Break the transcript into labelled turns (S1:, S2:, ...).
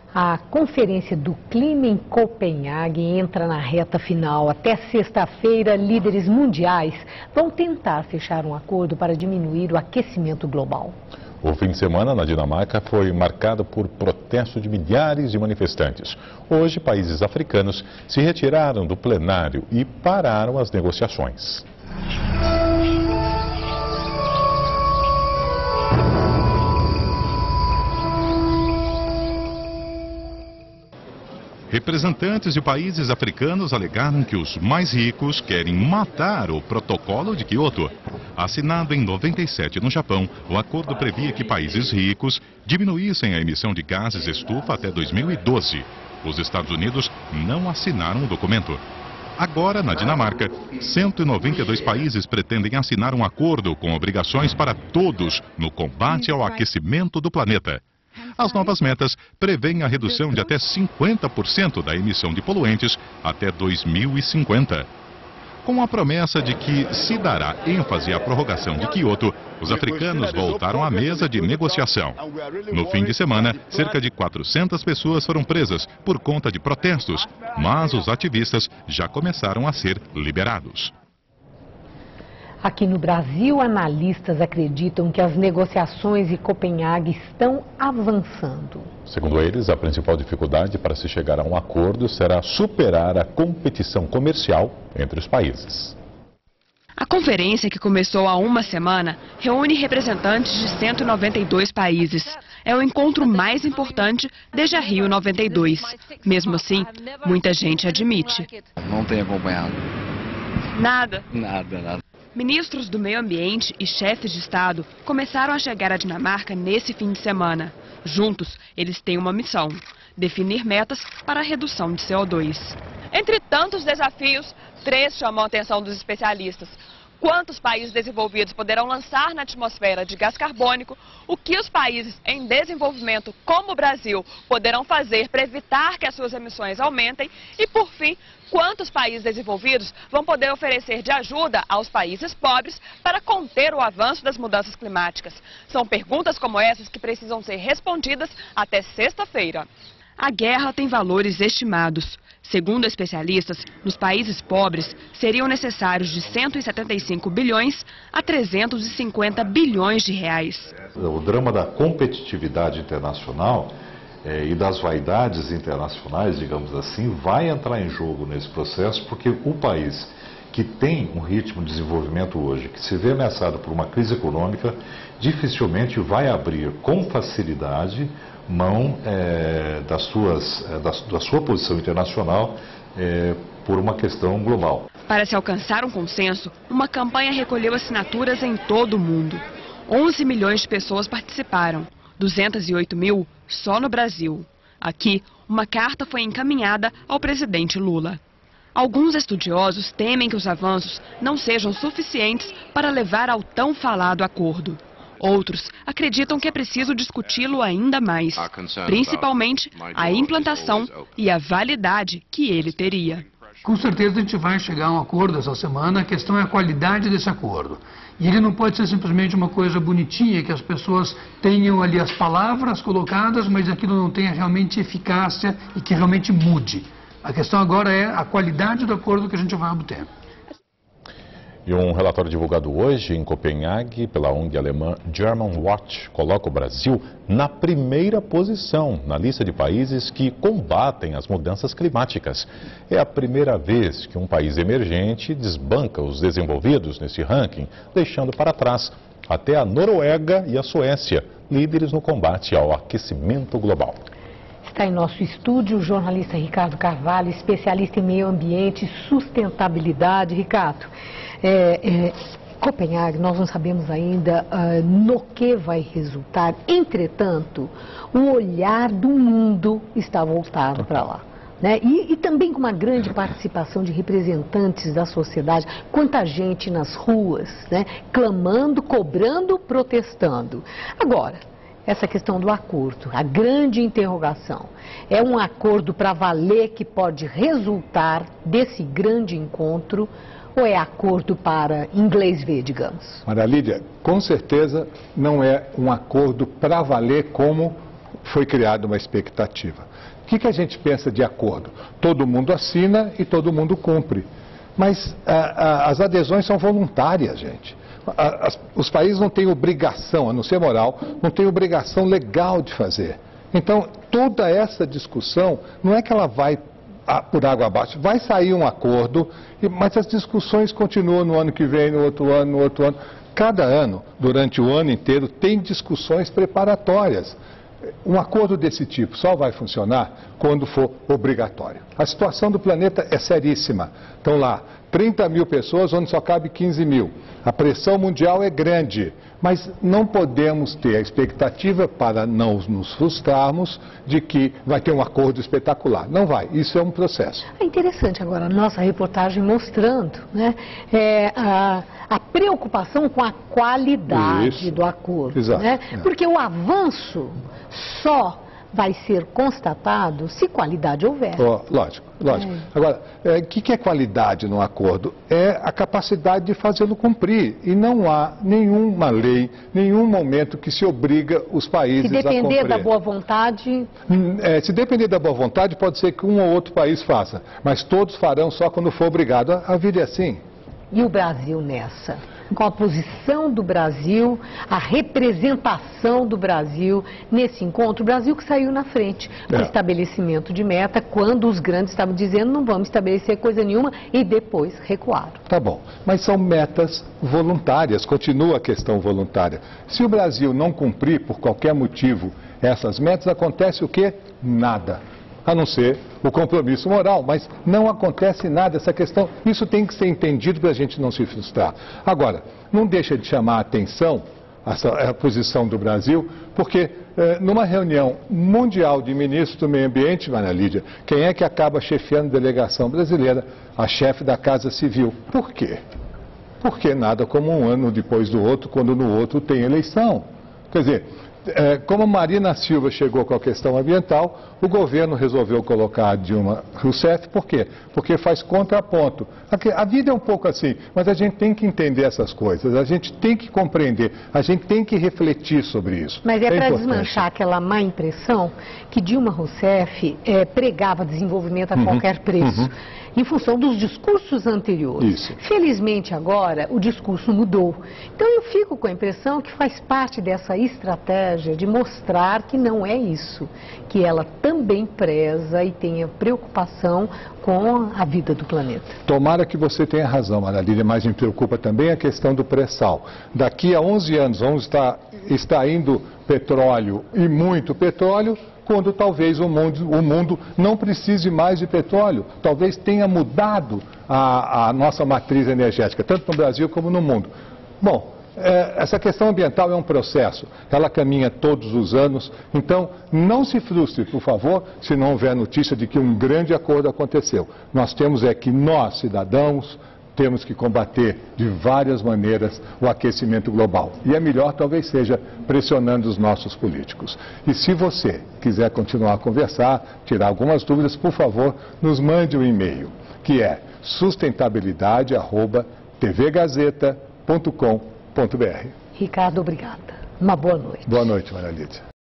S1: A Conferência do Clima em Copenhague entra na reta final. Até sexta-feira, líderes mundiais vão tentar fechar um acordo para diminuir o aquecimento global.
S2: O fim de semana na Dinamarca foi marcado por protesto de milhares de manifestantes. Hoje, países africanos se retiraram do plenário e pararam as negociações. Representantes de países africanos alegaram que os mais ricos querem matar o Protocolo de Kyoto. Assinado em 97 no Japão, o acordo previa que países ricos diminuíssem a emissão de gases estufa até 2012. Os Estados Unidos não assinaram o documento. Agora, na Dinamarca, 192 países pretendem assinar um acordo com obrigações para todos no combate ao aquecimento do planeta. As novas metas prevêem a redução de até 50% da emissão de poluentes até 2050. Com a promessa de que se dará ênfase à prorrogação de Kyoto, os africanos voltaram à mesa de negociação. No fim de semana, cerca de 400 pessoas foram presas por conta de protestos, mas os ativistas já começaram a ser liberados.
S1: Aqui no Brasil, analistas acreditam que as negociações em Copenhague estão avançando.
S2: Segundo eles, a principal dificuldade para se chegar a um acordo será superar a competição comercial entre os países.
S3: A conferência, que começou há uma semana, reúne representantes de 192 países. É o encontro mais importante desde a Rio 92. Mesmo assim, muita gente admite.
S4: Não tenho acompanhado.
S3: Nada?
S4: Nada.
S3: Ministros do meio ambiente e chefes de Estado começaram a chegar à Dinamarca nesse fim de semana. Juntos, eles têm uma missão: definir metas para a redução de CO2. Entre tantos desafios, 3 chamam a atenção dos especialistas. Quantos países desenvolvidos poderão lançar na atmosfera de gás carbônico? O que os países em desenvolvimento, como o Brasil, poderão fazer para evitar que as suas emissões aumentem? E, por fim, quantos países desenvolvidos vão poder oferecer de ajuda aos países pobres para conter o avanço das mudanças climáticas? São perguntas como essas que precisam ser respondidas até sexta-feira. A guerra tem valores estimados. Segundo especialistas, nos países pobres seriam necessários de 175 bilhões a 350 bilhões de reais.
S5: O drama da competitividade internacional e das vaidades internacionais, digamos assim, vai entrar em jogo nesse processo, porque o país que tem um ritmo de desenvolvimento hoje, que se vê ameaçado por uma crise econômica, dificilmente vai abrir com facilidade mão da sua posição internacional por uma questão global.
S3: Para se alcançar um consenso, uma campanha recolheu assinaturas em todo o mundo. 11 milhões de pessoas participaram, 208 mil só no Brasil. Aqui, uma carta foi encaminhada ao presidente Lula. Alguns estudiosos temem que os avanços não sejam suficientes para levar ao tão falado acordo. Outros acreditam que é preciso discuti-lo ainda mais, principalmente a implantação e a validade que ele teria.
S6: Com certeza a gente vai chegar a um acordo essa semana, a questão é a qualidade desse acordo. E ele não pode ser simplesmente uma coisa bonitinha, que as pessoas tenham ali as palavras colocadas, mas aquilo não tenha realmente eficácia e que realmente mude. A questão agora é a qualidade do acordo que a gente vai obter.
S2: E um relatório divulgado hoje em Copenhague pela ONG alemã Germanwatch coloca o Brasil na primeira posição na lista de países que combatem as mudanças climáticas. É a primeira vez que um país emergente desbanca os desenvolvidos nesse ranking, deixando para trás até a Noruega e a Suécia, líderes no combate ao aquecimento global.
S1: Está em nosso estúdio o jornalista Ricardo Carvalho, especialista em meio ambiente e sustentabilidade. Ricardo, Copenhague, nós não sabemos ainda no que vai resultar. Entretanto, o olhar do mundo está voltado para lá. Né? E também com uma grande participação de representantes da sociedade, quanta gente nas ruas, né? Clamando, cobrando, protestando. Agora, essa questão do acordo, a grande interrogação, é um acordo para valer que pode resultar desse grande encontro ou é acordo para inglês ver, digamos?
S7: Maria Lídia, com certeza não é um acordo para valer como foi criada uma expectativa. O que a gente pensa de acordo? Todo mundo assina e todo mundo cumpre. Mas as adesões são voluntárias, gente. Os países não têm obrigação, a não ser moral, não têm obrigação legal de fazer. Então, toda essa discussão, não é que ela vai por água abaixo, vai sair um acordo, mas as discussões continuam no ano que vem, no outro ano, no outro ano. Cada ano, durante o ano inteiro, tem discussões preparatórias. Um acordo desse tipo só vai funcionar quando for obrigatório. A situação do planeta é seríssima. Estão lá 30 mil pessoas onde só cabe 15 mil. A pressão mundial é grande, mas não podemos ter a expectativa, para não nos frustrarmos, de que vai ter um acordo espetacular. Não vai, isso é um processo.
S1: É interessante agora a nossa reportagem mostrando, né, a preocupação com a qualidade do acordo.
S7: Exato.
S1: Né? Porque o avanço só vai ser constatado se qualidade houver.
S7: Lógico. Agora, o que é qualidade no acordo? É a capacidade de fazê-lo cumprir. E não há nenhuma lei, nenhum momento que se obriga os países a cumprir.
S1: Se depender da boa vontade...
S7: Se depender da boa vontade, pode ser que um ou outro país faça. Mas todos farão só quando for obrigado. A vida é assim.
S1: E o Brasil nessa? Com a posição do Brasil, a representação do Brasil nesse encontro, o Brasil que saiu na frente no estabelecimento de meta, quando os grandes estavam dizendo não vamos estabelecer coisa nenhuma e depois recuaram.
S7: Tá bom, mas são metas voluntárias, continua a questão voluntária. Se o Brasil não cumprir por qualquer motivo essas metas, acontece o quê? Nada. A não ser o compromisso moral, mas não acontece nada essa questão. Isso tem que ser entendido para a gente não se frustrar. Agora, não deixa de chamar a atenção a posição do Brasil, porque numa reunião mundial de ministros do meio ambiente, Maria Lídia, quem é que acaba chefiando a delegação brasileira? A chefe da Casa Civil. Por quê? Porque nada como um ano depois do outro, quando no outro tem eleição. Quer dizer... como Marina Silva chegou com a questão ambiental, o governo resolveu colocar a Dilma Rousseff. Por quê? Porque faz contraponto. A vida é um pouco assim, mas a gente tem que entender essas coisas, a gente tem que compreender, a gente tem que refletir sobre isso.
S1: Mas é para desmanchar aquela má impressão que Dilma Rousseff pregava desenvolvimento a qualquer preço. Em função dos discursos anteriores.
S7: Isso.
S1: Felizmente agora o discurso mudou. Então eu fico com a impressão que faz parte dessa estratégia de mostrar que não é isso, que ela também preza e tenha preocupação com a vida do planeta.
S7: Tomara que você tenha razão, Maria Lídia, mas me preocupa também a questão do pré-sal. Daqui a 11 anos vamos estar extraindo petróleo e muito petróleo, quando talvez o mundo não precise mais de petróleo. Talvez tenha mudado a nossa matriz energética, tanto no Brasil como no mundo. Bom, essa questão ambiental é um processo, ela caminha todos os anos, então não se frustre, por favor, se não houver notícia de que um grande acordo aconteceu. Nós temos que nós, cidadãos, temos que combater de várias maneiras o aquecimento global. E é melhor, talvez seja, pressionando os nossos políticos. E se você quiser continuar a conversar, tirar algumas dúvidas, por favor, nos mande um e-mail, que é sustentabilidade@tvgazeta.com.br.
S1: Ricardo, obrigada. Uma boa noite.
S7: Boa noite, Maria Lídia.